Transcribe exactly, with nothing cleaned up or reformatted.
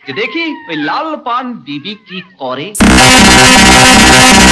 যে দেখি ওই লাল পান বিবি কি করে।